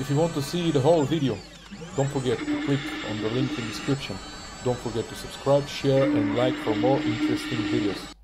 If you want to see the whole video, don't forget to click on the link in the description. Don't forget to subscribe, share and like for more interesting videos.